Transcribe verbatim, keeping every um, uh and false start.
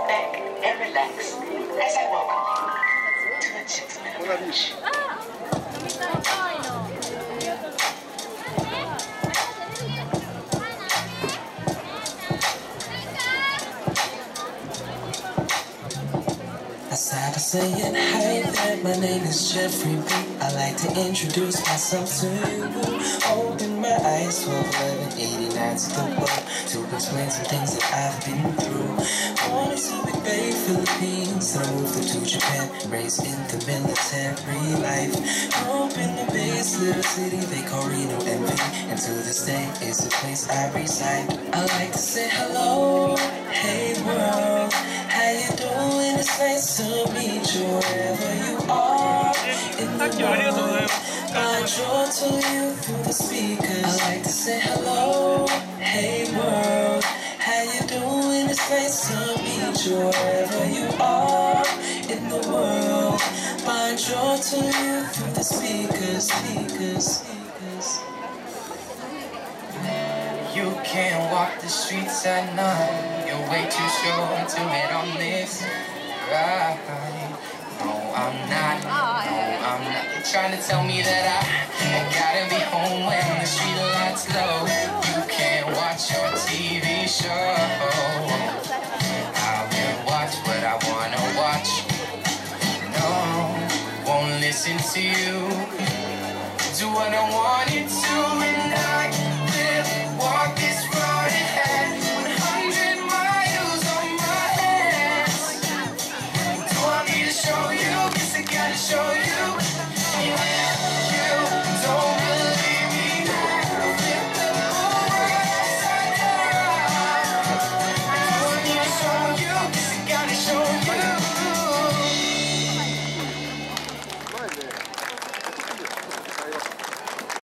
back and relax as I welcome you to the Gentleman of Beach. I started saying hi there, my name is Jeffrey B. I like to introduce myself to you. Open my eyes, twelve eleven eighty-nine to the world to explain some things that I've been through. Born in Subic Bay, Philippines, then I moved up to Japan, raised in the military life. Grew up in the base little city they call Reno M V, and to this day is the place I reside. I like to say hello, hey world, how you doing? It's nice to meet you wherever you are in the world. I draw to you through the speakers. I like to say hello, hey world, how you doing? It's nice to meet you wherever you are in the world. I draw to you through the speakers, speakers, speakers. You can't walk the streets at night. You're way too short to hit on this right. No, I'm not. No, I'm not. You're trying to tell me that I, I gotta be home when the street lights low. You can't watch your T V show. I will watch what I wanna watch. No, won't listen to you. Do what I want you to, and I